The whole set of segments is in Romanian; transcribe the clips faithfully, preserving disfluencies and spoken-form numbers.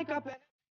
Maica pe...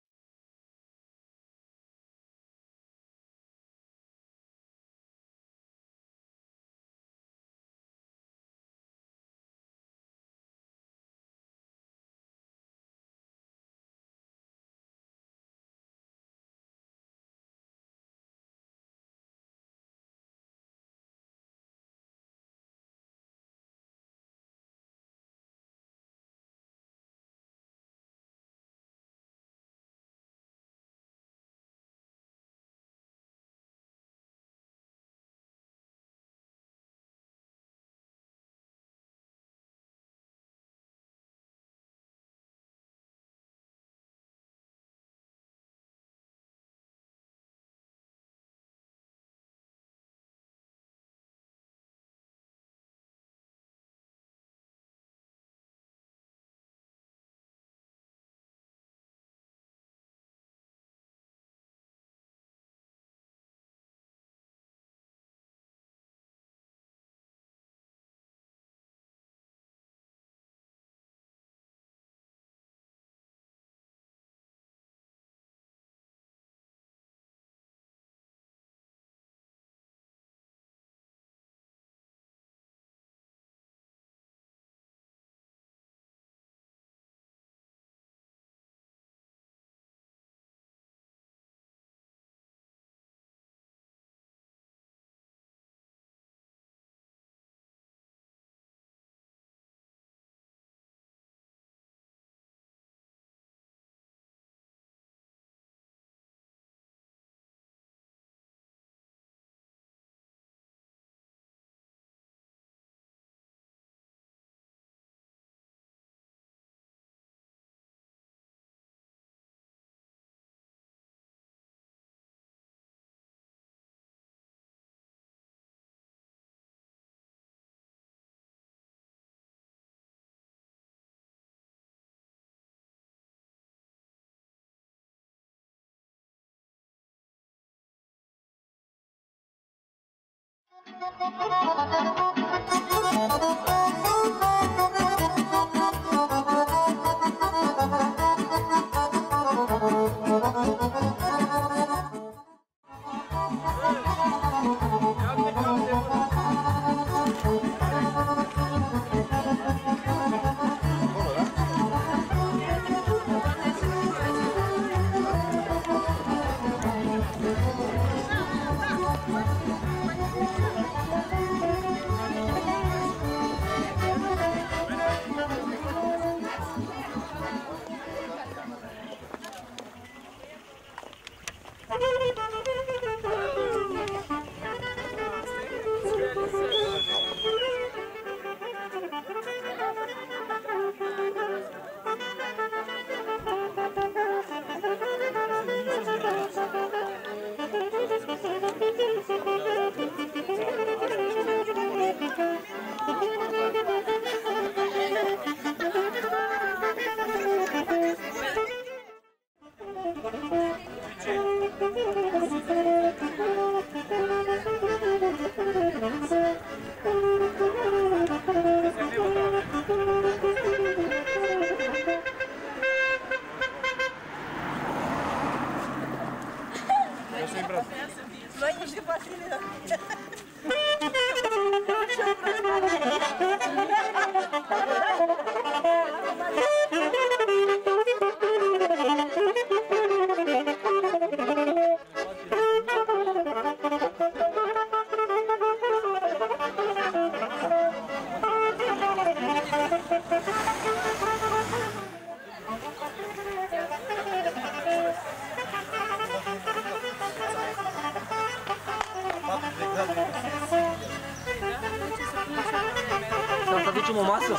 Să aducem o masă?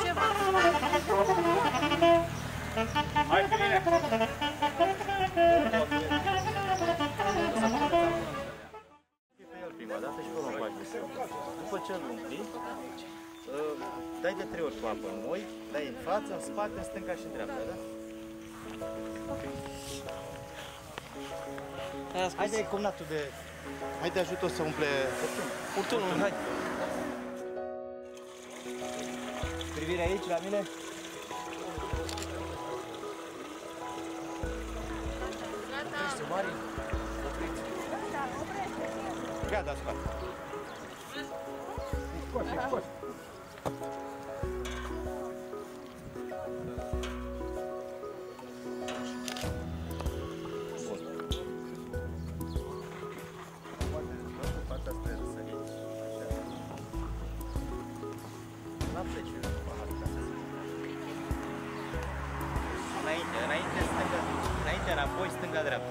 Hai, Filine! Pe el prima dată și pe urmă faci desenul. După ce îl umpli, dai de trei ori cu apă în moi, dai în față, în spate, în stânga și în dreapta, da? Hai de comnatul de... Hai de ajută-o să umple... Furtunul, hai! Privire aici, la mine. Marin, opriți. Gata, scoate. Scoate, scoate. Înainte, înainte, stânga, înainte, înapoi, stânga, dreapta.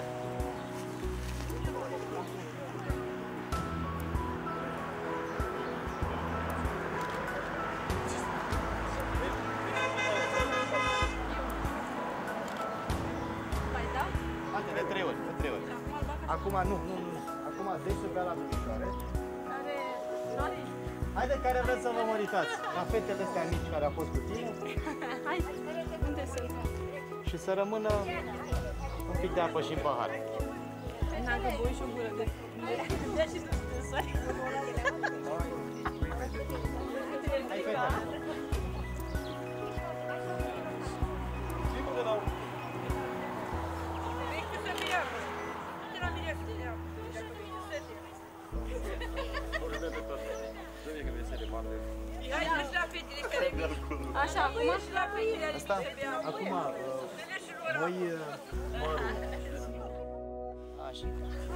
Haide, de trei ori, de trei ori. Acum nu, nu, nu. Acum desul pe ala pe picioare. Care nori? Haide, care vreți să vă măritați? La fetele astea mici care au fost cu tine. Hai, unde sunt? Și să rămână un pic de apă și în pahar. N-am bui și o gură de... De și de soare. Hai, fetele. Așa, acum? Asta, acum, uh, moi uh, mărul. Așa.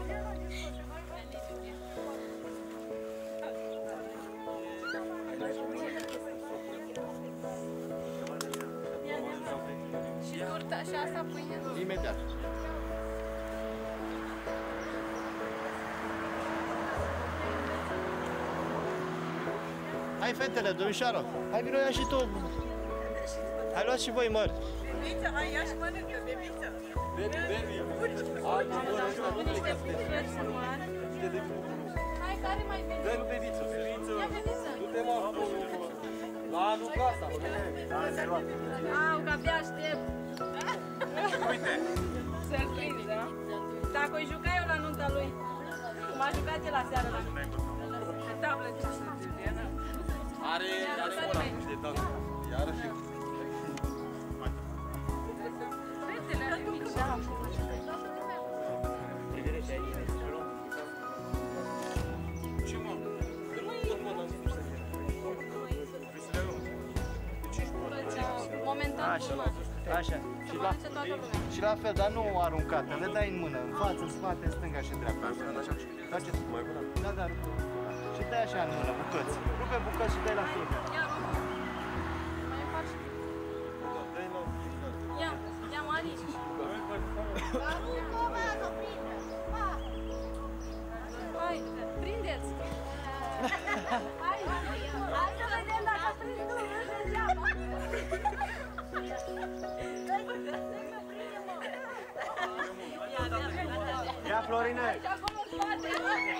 Și turta și asta pâine? Imediat. Hai, fetele, domnișoară, hai vino ia și tu. Hai luați și voi măr. Bebița, hai ia și mănâncă, bebița. Bebi, bebi. Niște bucăți mari. Hai, care mai vine? Dă-mi bebiță. Ia bebiță. Du-te, mă, la anul casa. Au, că abia aștept. Uite. Surpriză, da? Dacă o juca eu la nunta lui, cum a jucat el la seară la nunta. Tablă, ce știu, Diana. Are, are una de dat. Iarăși. Fetele ale mici. Ce mă? Că nu pot, mă, n-am spus să fie. Momentan Așa, filmat. așa. Și la, Face toată lumea. și la fel, dar nu aruncate, le dai în mână, în față, în spate, în stânga și în dreapta. Faceți mai bună? Da, da, rupe. Și dai așa în mână, bucăți. Rupe bucăți și dai la fiecare. Ia, mai faci. Ia, ia Mari. Hai, prindeți. Hai, hai să vedem dacă prind tu, nu degeaba. Ia, Florine! Și acolo în spate.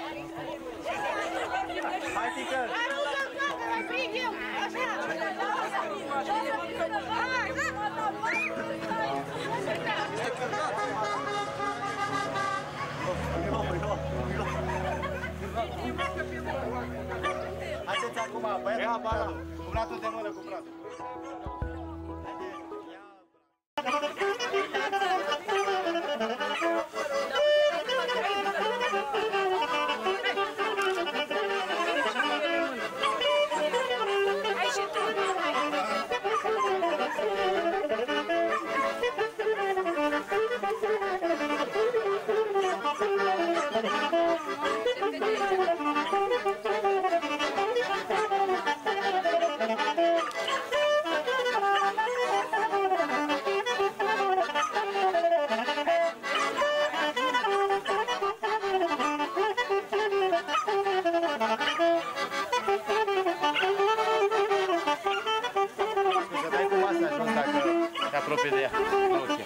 Hai, tică! Prig eu, așa. Haideți acum, băiatul, ia bala, cu bratul de mână, cu bratul. Hai și tu. Scuze, dai cu masa jos dacă te apropii de ea. Ok.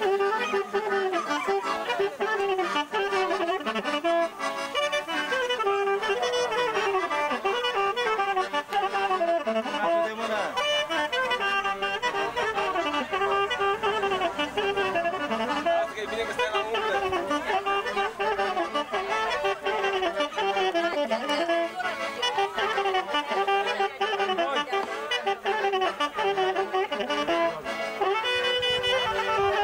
Bratul de mână. Asta că e bine că stai la muncă. Hai,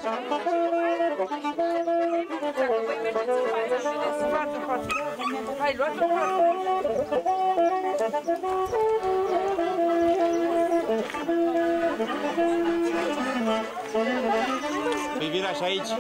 Voi mergeți în față, vedeți? Față, față. Hai, luați-o față. Privirea și aici.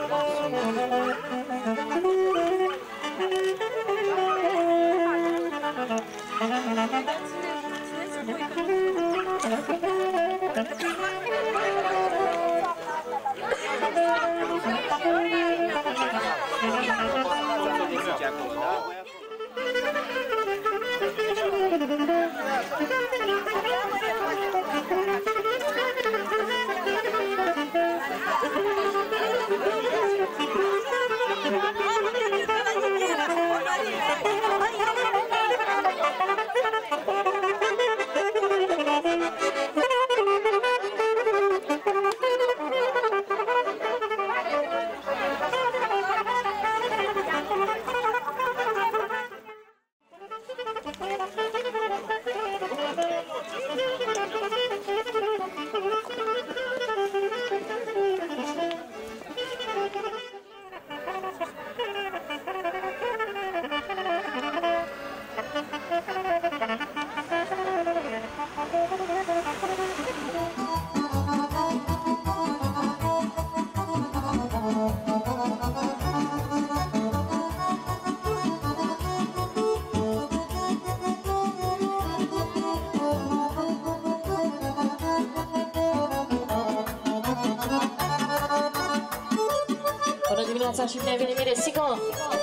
Bună dimineața și bine venit, Miresico!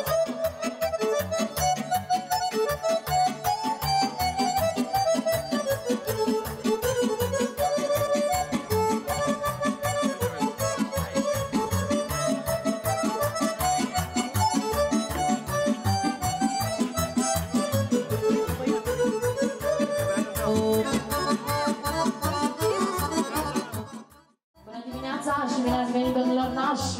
Bună dimineața și bine ați venit, domnilor nași!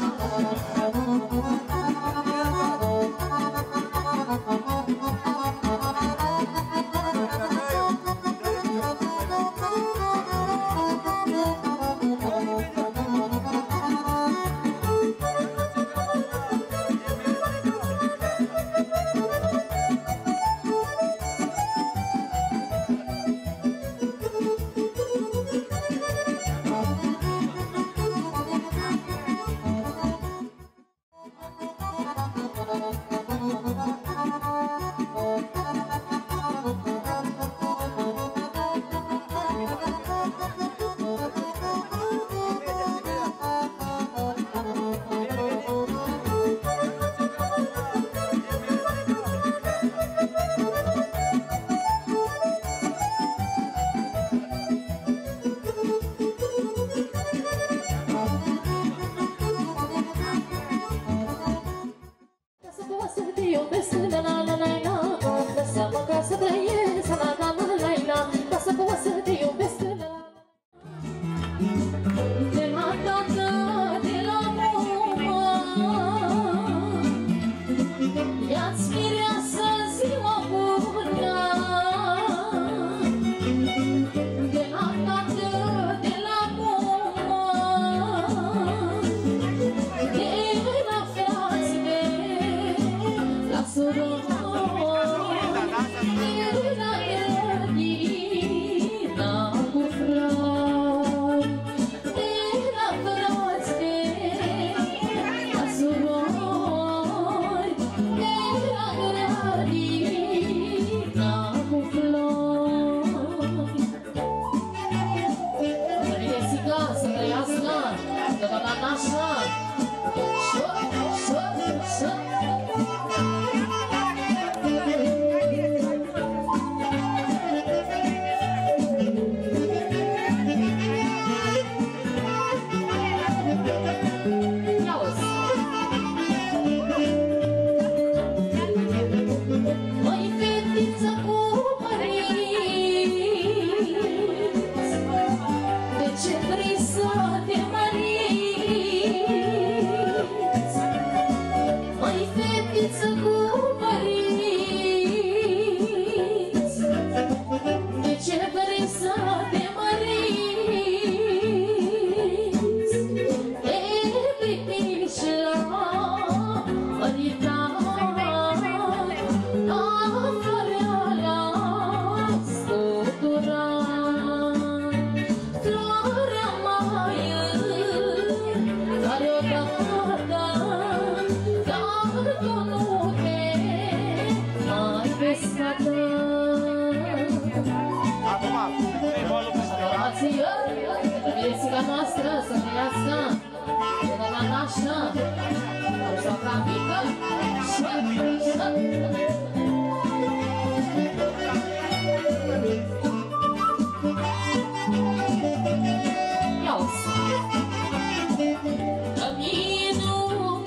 Ce vrei să te mări voastră să trăiască până la nașă, cu soacra mică și ia-o-ți! Că-mi nu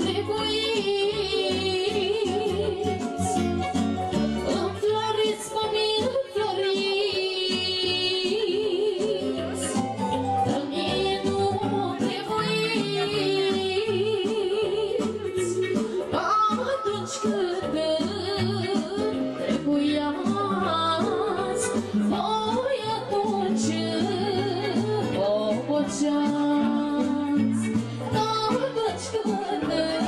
trebuiți, înfloriți pe mine, înfloriți, că-mi nu trebuiți, atunci când trebuiați, voi atunci oboceați, atunci când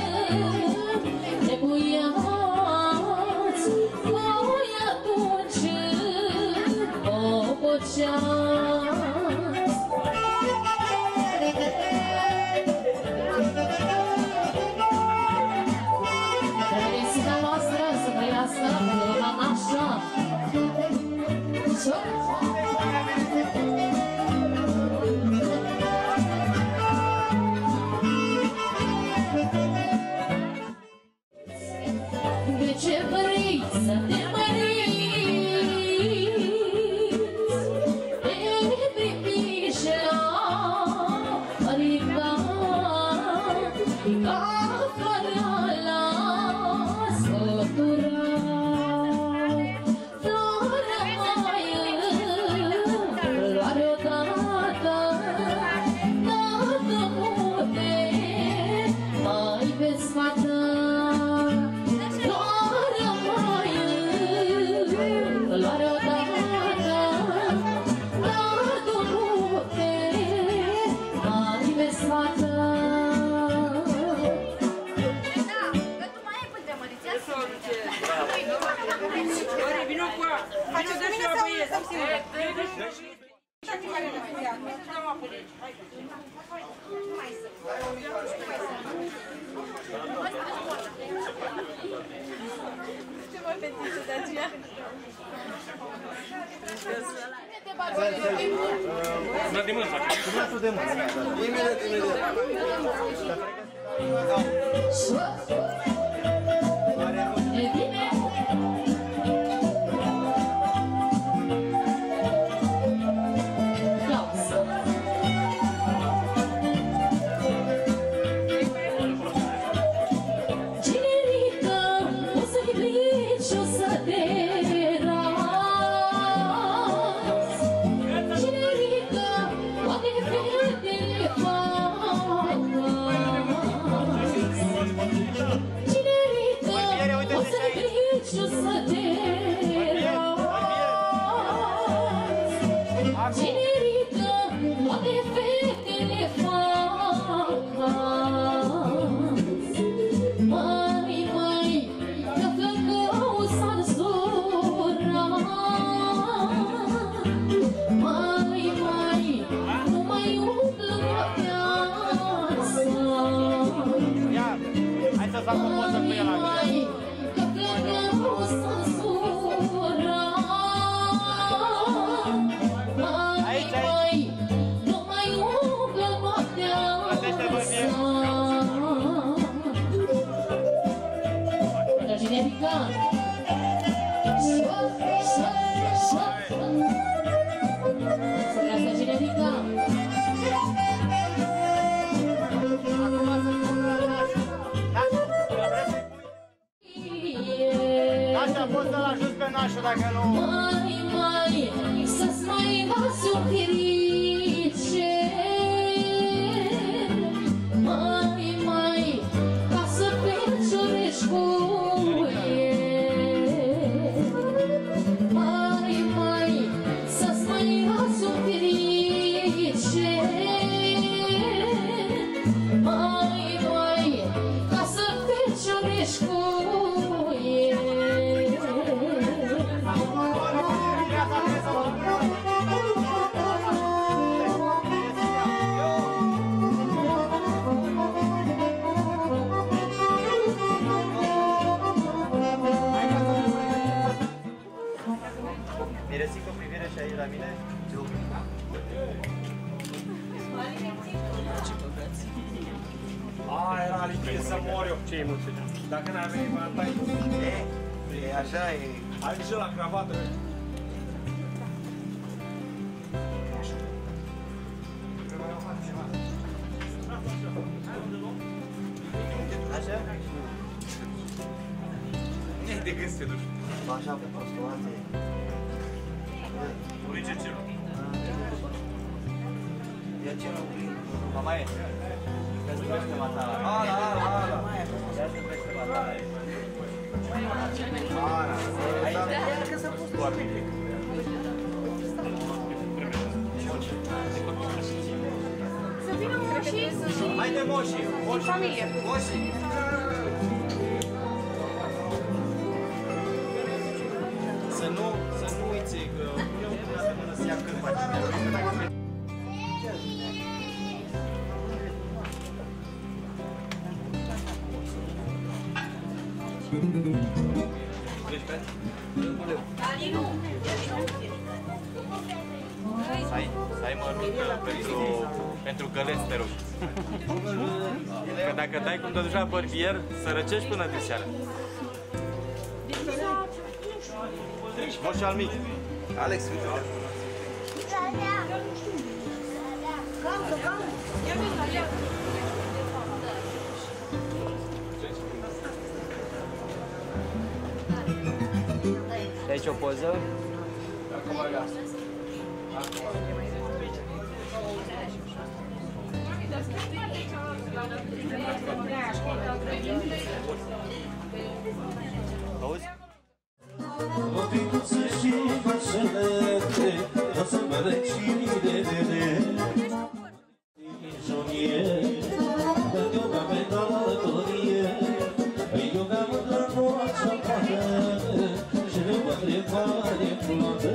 trebuiați, voi atunci oboceați. Fericită noastră să trăiască pe lumea nașă. De ce vrei să te măriți? De pripișe la riva, ca fără la sătura. Floarea mai floare odată, dată mute, mai vezi fată. Floarea mai floare odată, dată mute, mai vezi fată. Că tu mai ai până te mărițea? Ori, vino cu a! Face de și o băie! Ce mă fetiță de aceea? Una de mână, fac. Cuvântul de mână. Imediat, imediat. E bine? Ia-o-ți! Generică, o să-i plici, o să te ras. Generică, poate fetele fac. Generică, o să-i plici, o să te ras. Generică, poate fetele fac. Mai, mai, că flăcău s-ar zura. Mai, mai, nu mai umblă noaptea asta. Ia, hai să fac o poză cu el acolo. Mai, că flăcău s-ar zura. Mai, Aici, aici. mai, nu mai umblă noaptea asta. Până generică. Șop, șop, șop. Să trească generică. Așa poți să-l ajut pe nașul dacă nu... Mai, mai, să-ți mai lasi un firice. Mai, mai, ca să feciorești cu el. Mai, mai, să-ți mai lasi un firice. Mai, mai, ca să feciorești cu el. A, era lichid să mor eu. Ce emoție? Dacă n-ai venit, mă tai tu. E, e așa, e... Ai grijă la cravată. Așa? Nu-i de gând să te duci. Așa, pe postulație. Uite ce? E ce nu plin. Mama e. Că-ți crește matala. Ala, ala, ala. Ia-ți crește matala. Ala, ala. Că s-a pus doar mic. Să vină moșii și... Haide, moșii! Moșii! Familie. Moșii! Să nu, să nu uiți că eu până de mână să ia cârpa cine. Să ai, să ai mărucă pentru, pentru găleți, te rog. Că dacă dai cum te duci la barbier, să răcești până de seară. Moș al mic. Alex, uite. Și aici o poză. Auzi? Opicuță și fașelete, o să mă recini de vede. Jonie, când eu v-am venit la lătorie, eu v-am într-o noață poată, și nu mă întrebare floată.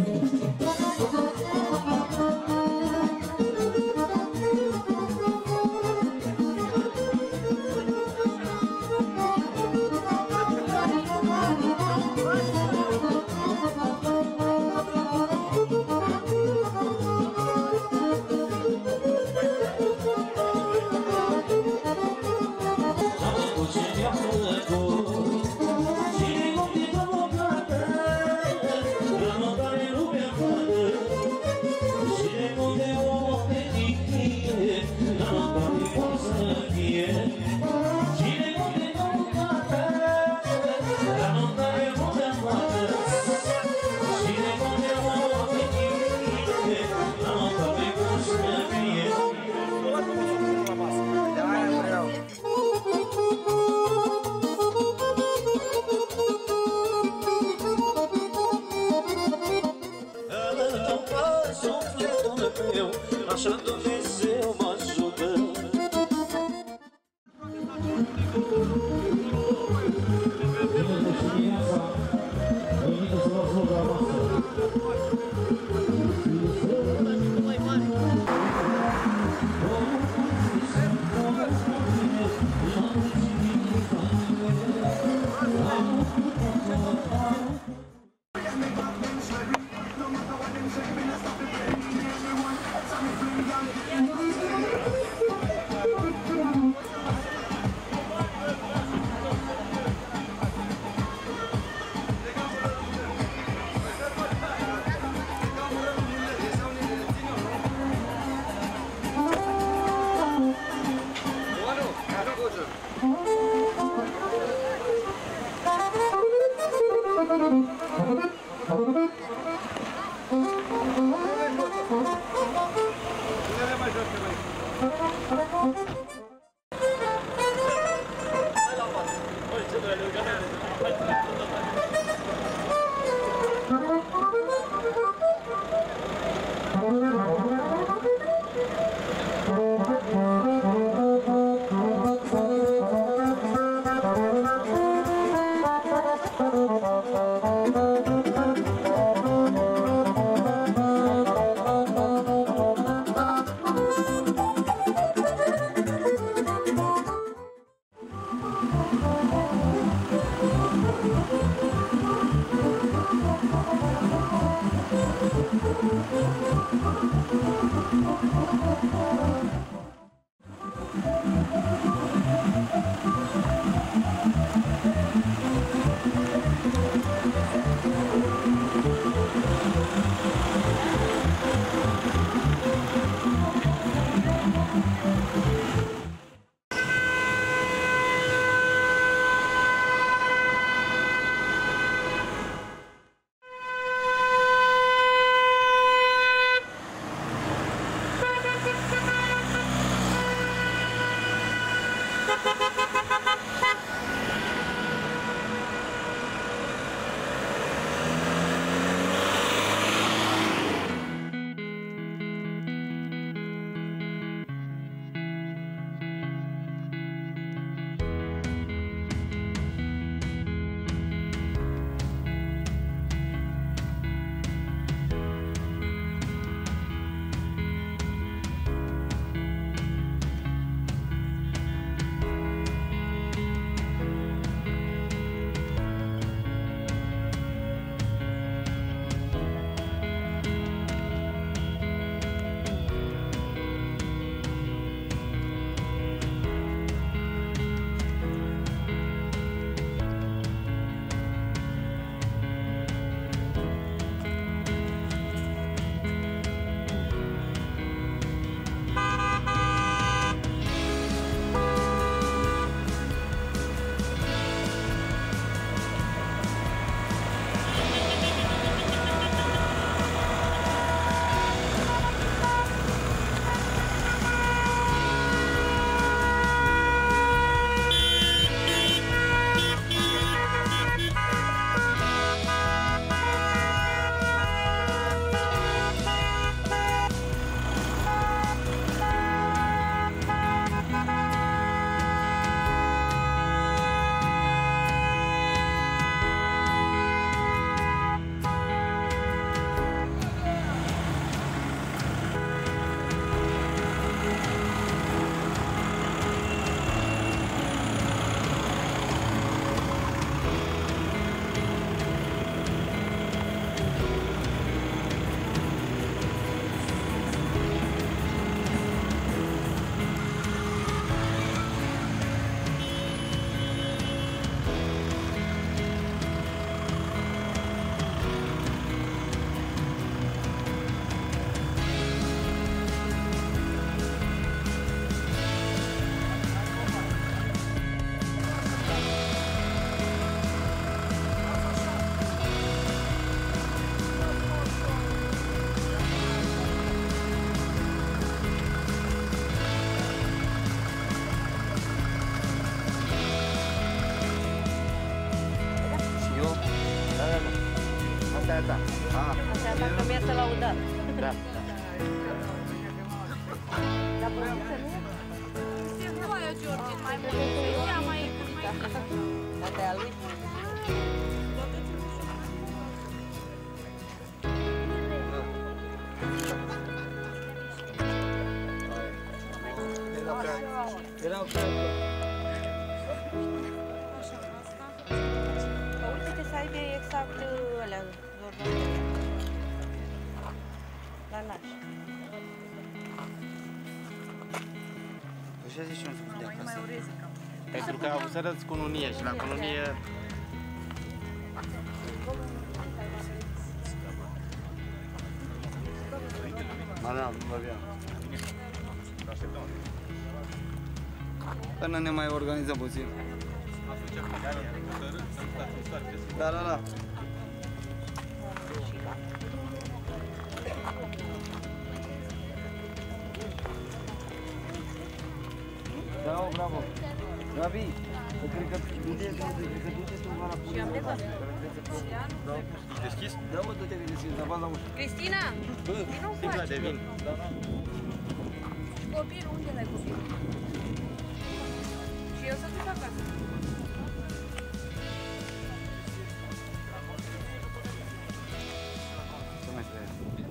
Așa Dumnezeu mă ajută. Parcă mi-a să laudat. Da. Dar băuță nu? Se voie, George, mai mult. Ia mai cât mai cât. Asta e a lui? Erau prea... Uite-te să aibă exact alea, zorbanele. La laș. Așa zici și un suc de acasă. Pentru că au să arăți cununie și la cununie... Madame, nu vă bine. Până ne mai organizăm puțin. Da, da, da. Da, bravo. Gabi, cred că unde e că du-te tu la pune. Și am plecat. Deschis? Da, mă, du-te că deschis, dar la ușă. Cristina, vino cu Sticla de vin. Și copilul, unde l-ai copilul? Și eu să duc acasă. Ce mai trebuie?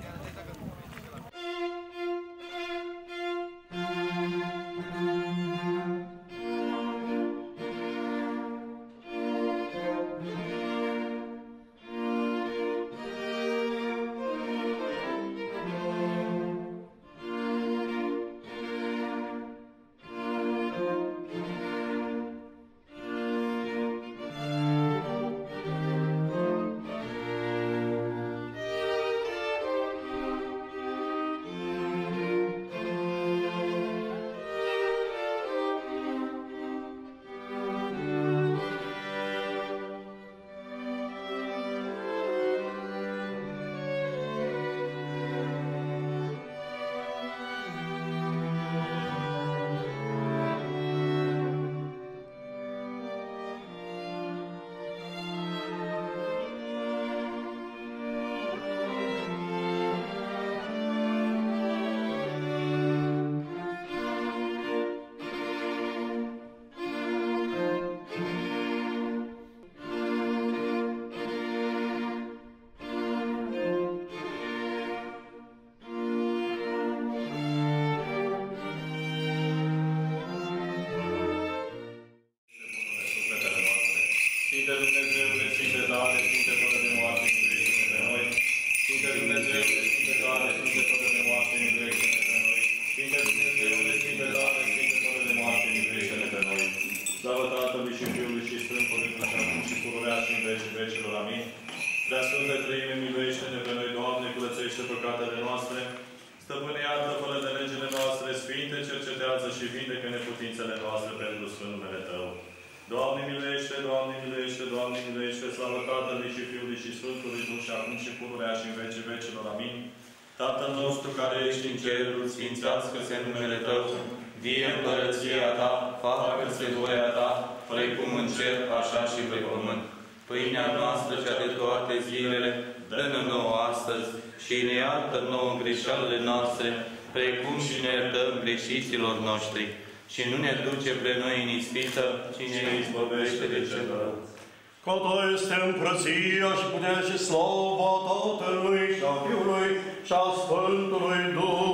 Sfinte Dumnezeule, Sfinte Doamne, Sfinte fără de moarte, miluiește-ne pe noi. Sfinte Dumnezeule, Sfinte Doamne, Sfinte fără de moarte, miluiește-ne pe noi. Sfinte Dumnezeule, Sfinte Doamne, Sfinte fără de moarte, miluiește-ne pe noi. Slavă Tatălui și Fiului și Sfântului, și acum și pururea și în vecii vecilor. Amin. Prea Sfântă Treime, miluiește-ne pe noi, Doamne, curățește păcatele noastre. Stăpâne, iartă fără de legile noastre, Sfinte, cercetează și vindecă neputințele noastre pentru Sfânt numele Tău. Doamne miluiește, Doamne miluiește, Doamne miluiește, slavă Tatălui și Fiului și Sfântului Duh și acum și pururea și în vecii vecilor. Amin. Tatăl nostru care ești în ceruri, sfințească-se numele Tău, vie împărăția Ta, facă-se voia Ta, precum în cer, așa și pe pământ. Pâinea noastră cea de toate zilele, dă-ne nouă astăzi și ne iartă nouă greșelile noastre, precum și ne iertăm greșiților noștri. Și nu ne duce pe noi în ispită, ci ne izbăvește de cel rău. Că Ta este împărăția și puterea și slava Tatălui și a Fiului și a Sfântului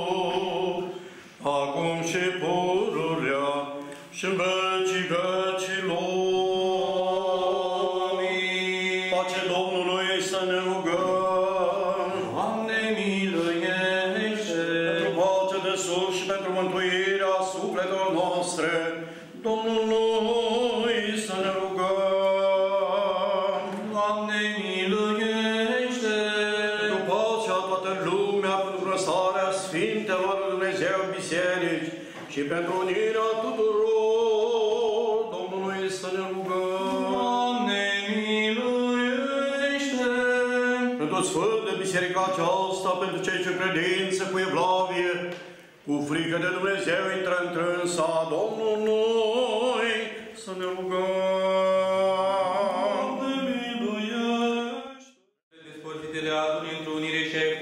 Duh, acum și pururea și în vecii vecilor. Amin. Pace Domnului să ne rugăm. Doamne miluiește! Pentru pace de sus și pentru mântuirea sufletelor noastre, Domnului să ne rugăm. Doamne miluiește! Pentru pacea toată lumea, pentru răsarea Sfintelor lui Dumnezeu biserici și pentru unirea tuturor, Domnului să ne rugăm. Doamne miluiește! Pentru Sfânt de biserica aceasta, pentru cei ce credință cu evlavie, cu frică de Dumnezeu intră întrânsa Domnului să ne rugăm. Despărțitele adunii într-o unire și ai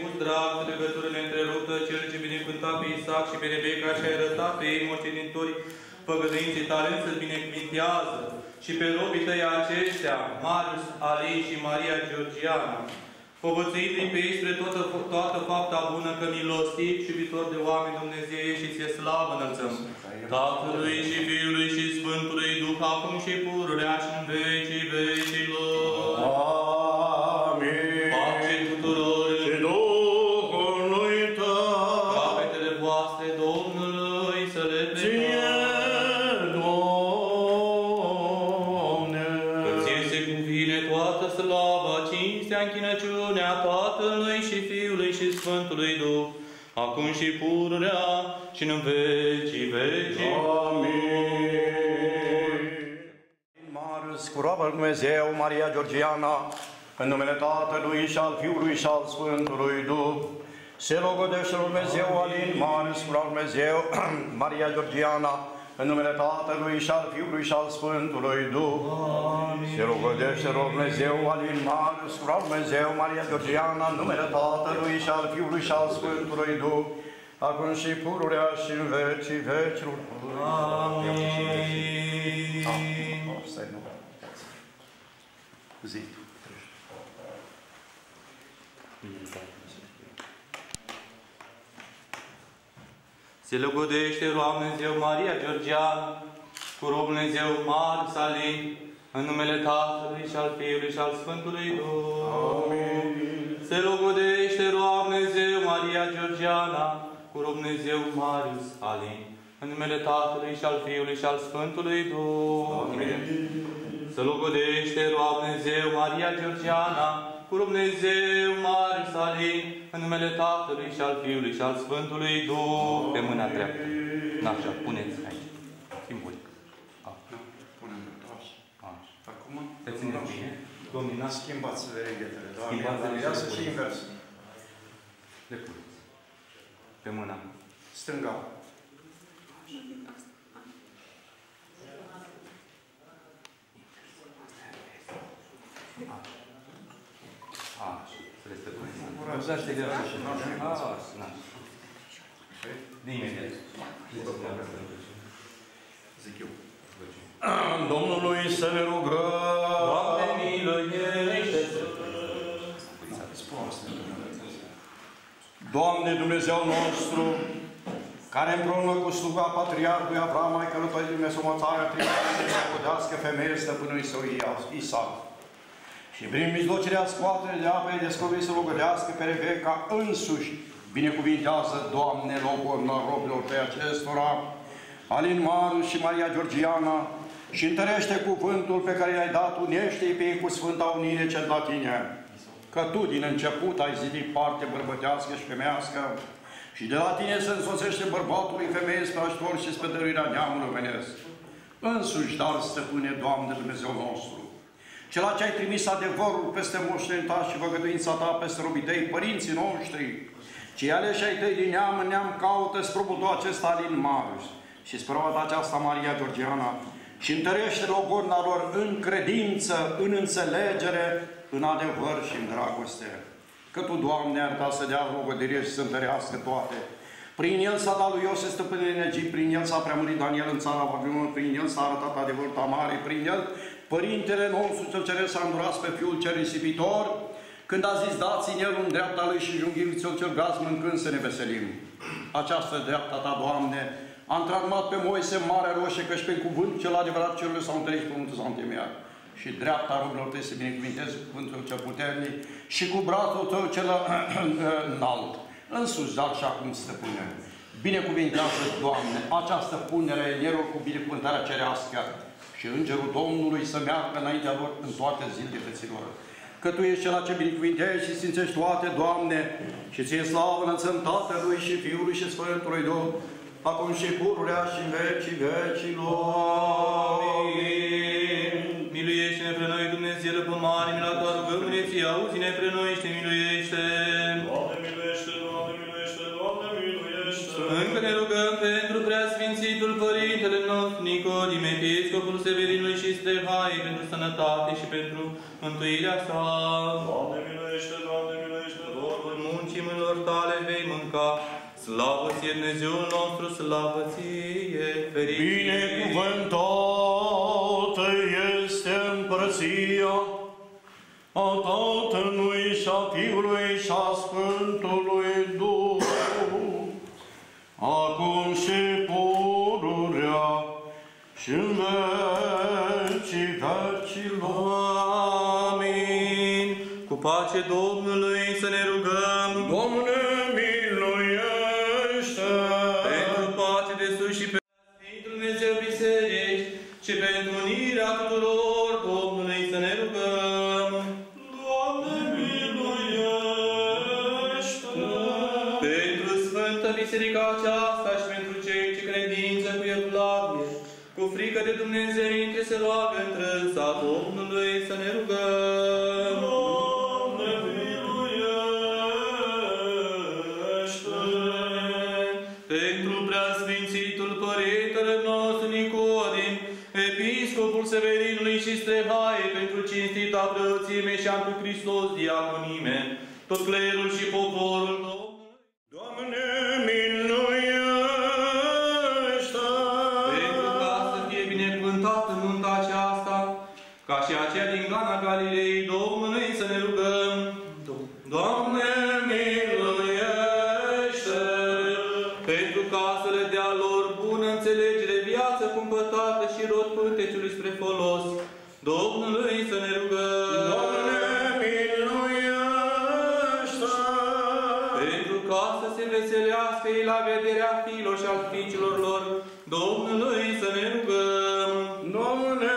mântuit pe Isaac și pe Rebecca și ai arătat pe ei moștenitori păgăduinții tale, însă binecuvintează și pe robii tăi aceștia, Marius, Alin și Maria Georgiana, povățuindu-i pe ei spre toată, toată fapta bună, că milostiv și iubitor de oameni Dumnezeu și ție slavă înălțăm. Tatălui și Fiului și Sfântului Duh, acum și pururea și în vecii vecilor. Amin. Pace tuturor și Duhului tău. Capetele voastre Domnului să le plecăm. Doamne. Că ție se cuvine toată slava, cinstea, închinăciunea Tatălui și Fiului și Sfântului Duh, acum și pururea și în vecii vecii. Amin. Marius, cu roaba lui Dumnezeu, Maria Georgiana, în numele Tatălui și al Fiului și al Sfântului Duh, se logodește lui Dumnezeu, Alin Marius, cu roaba lui Dumnezeu, Maria Georgiana, în numele Tatălui și al Fiului și al Sfântului Duh, se logodește lui Dumnezeu, Alin Marius, cu roaba lui Dumnezeu, Maria Georgiana, în numele Tatălui și al Fiului și al Sfântului Duh, acum și pururea și în vecii vecilor. Amin. Stai, nu. Zi. Se logodește, Doamne Dumnezeu, Maria Georgiana, cu robul Dumnezeu Marius Alin, în numele Tatălui și al Fiului și al Sfântului Duh. Amin. Se logodește, Doamne Dumnezeu, Maria Georgiana, cu robul Dumnezeu Marius Alin, în numele Tatălui și al Fiului și al Sfântului Duh. Amin. Se logodește, Doamne Dumnezeu, Maria Georgiana, cu Dumnezeu Marius Alin, în numele Tatălui și al Fiului și al Sfântului Duh, pe mâna dreaptă. Așa, puneți aici. Simbolic. Punem așa. Așa. Acum? Te țineți bine? Domnina? Schimbați reghetele. Schimbați reghetele. Și invers. Le puneți. Pe mâna. Stânga. Așa, să le stăpâniți. Urăți de așa. Așa, așa. De imediat. Zic eu. Domnului să ne rugăm. Doamne, miluiește! Doamne Dumnezeu nostru, care împreună cu sluga Patriarhului Avram, ai călătorit din Mesopotamia, trebuie să podească femeie stăpânului său Isaac. Și prin mijlocirea scoaterii de apă, îi descoperi să logădească pe Rebecca însuși. Binecuvintează, Doamne, logodna robilor pe acestora, Alin Marius și Maria Georgiana, și întărește cuvântul pe care i-ai dat, unește-i pe ei cu Sfânta Unire ce la tine. Că Tu din început ai zidit parte bărbătească și femească, și de la tine se însoțește bărbatului femeie spre ajutor și spre dăruirea neamului omenesc. Însuși, dar, stăpâne, Doamne Dumnezeu nostru, Cela ce ai trimis adevărul peste moștenita și făgăduința Ta peste robii Tăi, părinții noștri, cei aleși ai Tăi din neam în neam caută spre acesta Alin Marius și spre aceasta Maria Georgiana și întărește logodna lor în credință, în înțelegere, în adevăr și în dragoste. Că Tu, Doamne, ai arătat să dea logodire și să întărească toate. Prin el s-a dat lui Iosif stăpânire în Egipt, prin el s-a preamărit Daniel în țara Babilonului, prin el s-a arătat adevărul Tamare, prin el Părintele nostru cel ceresc s-a îndurat pe Fiul cel risipitor, când a zis, dați în el în dreapta lui și junghiți-l cel gras mâncând să ne veselim. Această dreapta Ta, Doamne, a întreagnat pe Moise în Marea Roșie, căci pe cuvântul cel adevărat cerurile s-au întărit și pământul s-a întemeiat. Și dreapta robilor Tăi să binecuvinteze cuvântul cel puternic și cu brațul Tău cel înalt. Însuși, dar și acum, stăpâne, binecuvintează, Doamne, această punere a elierilor cu binecuvântarea cerească și Îngerul Domnului să meargă înaintea lor în toate zilele vieților. Că Tu ești Cel ce binecuvintezi și sfințești toate, Doamne, și Ție slavă înălțăm Tatălui și Fiului și Sfântului Duh, acum și pururea și în vecii vecilor. Amin. Miluiește-ne pre noi, Dumnezeu, după mare, mila Ta rugăm-ne Ție, auzi-ne pre noi și ne miluiește. Doamne, miluiește, Doamne, miluiește, Doamne, miluiește. Încă ne rugăm pentru Preasfințitul Părintele nostru Nicodim, Episcopul Severinului și Strehai, pentru sănătate și pentru mântuirea sa. Doamne, miluiește, Doamne, miluiește, Doamne. Muncii mâinilor Tale vei mânca, Slavă ție, Dumnezeul nostru, slavă ție, fericire! Binecuvântată este împărăția a Tatălui și a Fiului și a Sfântului Duh, acum și pururea și în vecii vecilor. Amin. Cu pace Domnului să ne rugăm. Doamne, miluiește! Pentru pace de sus și pe Sfântul Dumnezeu biserici și pentru unirea tuturor Domnului să ne rugăm. Doamne, miluiește! Pentru Sfânta Biserica aceasta și pentru cei ce credință cu evlavie, cu frică de Dumnezeu intre se roagă întrânsa Domnului să ne rugăm. Doamne, miluiește! Pentru preasfințitul Părintele nostru Nicodim, Episcopul Severinului și Strehai, pentru cinstita preoțime și Antu Hristos diaconime, tot clerul și poporul Domnului. Doamne, miluiește! Pentru ca să fie binecuvântată nunta aceasta, ca și aceea din Cana Galilei Domnului să ne rugăm. Doamne, miluiește! Pentru ca să le dea lor bună înțelegere, viață cumpătată și rod pânteciului spre folos, Domnului să ne rugăm. Doamne, miluiește! Pentru ca să se veselească ei la vederea fiilor și al fiicilor lor, Domnului să ne rugăm. Doamne,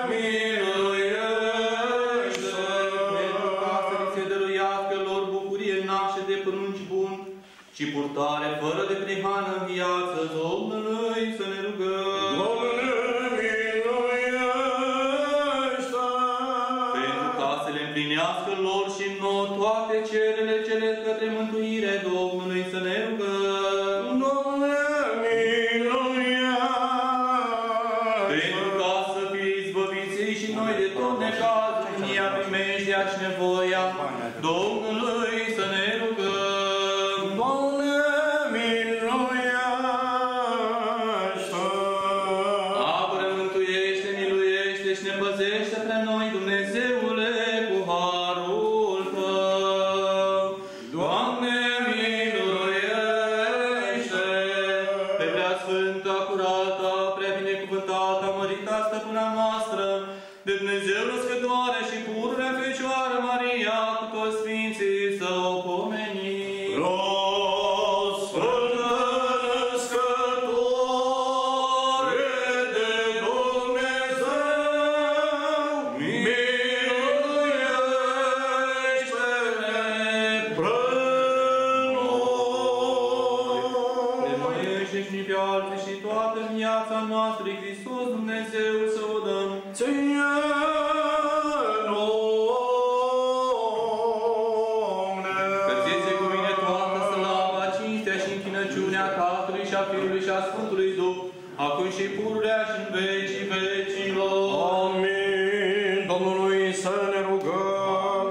miluiește! Pentru ca să li se dăruiască lor bucurie nașă de prunci bun și purtare fără de prihană în viață, Domnului să ne rugăm. Doamne, miluiește! Pentru ca să le împlinească lor și nouă toate cererile cele către mântuire, Domnului să ne rugăm. Doamne, miluiește! Pentru ca să fie izbăviți și noi de tot necazul, mânia, primejdea și nevoia, Domnului să ne rugăm. Doamne, miluiește! Apără, mântuiește, miluiește și ne păzește pre noi, Dumnezeule, cu harul Tău. Doamne, miluiește! Pe prea sfântă, curată, prea binecuvântată, mărita stăpâna noastră, de Dumnezeu născătoare și pururea Fecioară Maria, cu toți Sfinții să o pomenim. Sfântă născătoare de Dumnezeu, miluiește-ne pre noi. Ne noi înșiși și pe alții și toată viața noastră, Hristos Dumnezeu să o dăm. Ție, Doamne! Că ție se cuvine toată slava, cinstea și închinăciunea Tatălui și a Fiului și a Sfântului Duh, acum și pururea și în vecii vecilor. Amin. Domnului să ne rugăm.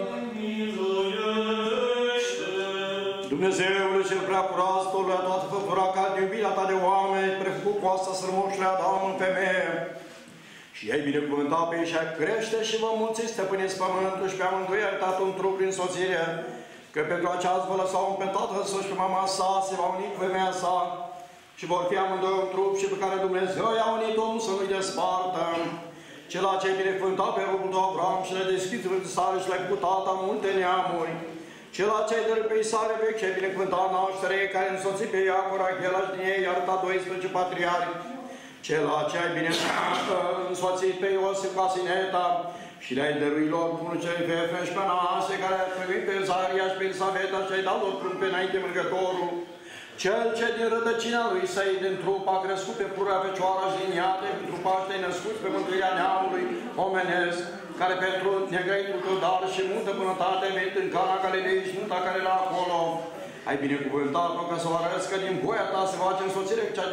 Dumnezeule cel prea curat, stolul la toată făptura ca de iubirea ta de oameni, prefăcut cu asta sărmoșule Adam în femeie. Și ai binecuvântat pe ei și ai crește și vă mulțiți, stăpâniți pământul și pe amândoi ai dat un trup prin soțire, că pentru aceasta vă lăsau un pe tatăl său și pe mama sa, se va uni cu femeia sa și vor fi amândoi un trup și pe care Dumnezeu i-a unit omul să nu-i despartă. Cela ce ai binecuvântat pe robul tău Avram și le-ai deschis vânzare și le-ai făcut tata multe neamuri. Cela ce ai dărât pe Isare vechi și ai binecuvântat nașterea ei, care însoțit pe Iacov, Rachela și din ei i-a arătat doisprezece patriarhi. Cela ce ai binecuvântat însoțit pe Iosif Casineta și le-ai dăruit lor pruncei Fefe și pe Nase, care ai primit pe Zaria și pe Elisaveta și ai dat lor prunc pe înainte mângătorul. Cel ce din rădăcina lui Săi, din trup, a crescut pe pururea Fecioară și din iate, pentru Paște ai născut pe mântuirea neamului omenesc, care pentru negrăitul tău dar și multă bunătate ai venit în Cana Galilei și nunta care era acolo. Ai binecuvântat-o că să o arăți că din voia ta se face însoțire cu cea